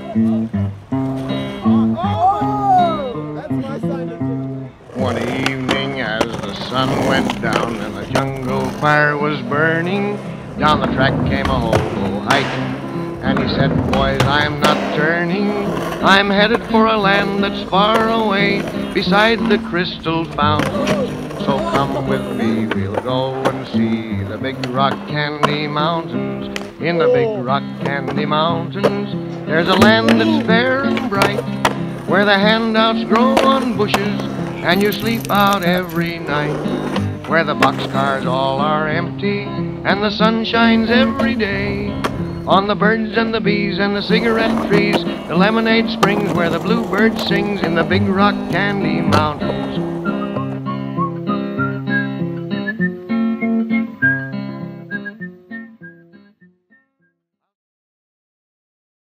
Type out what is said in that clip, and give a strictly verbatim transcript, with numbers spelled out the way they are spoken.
One evening as the sun went down and the jungle fire was burning, down the track came a hobo hiking, and he said, boys, I am not turning. I'm headed for a land that's far away, beside the crystal fountain. So come with me, we'll go and see the big rock candy mountains. In the big rock candy mountains, there's a land that's fair and bright, where the handouts grow on bushes, and you sleep out every night. Where the boxcars all are empty, and the sun shines every day on the birds and the bees and the cigarette trees, the lemonade springs where the bluebird sings in the big rock candy mountains.